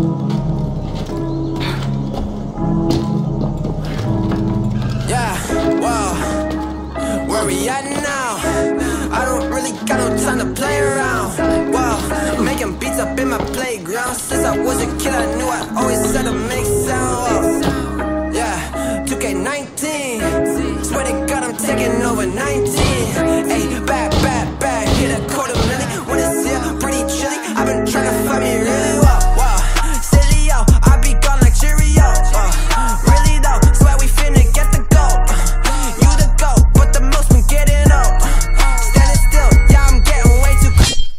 Yeah, whoa, where we at now? I don't really got no time to play around. Whoa, making beats up in my playground. Since I was a kid I knew I always had to make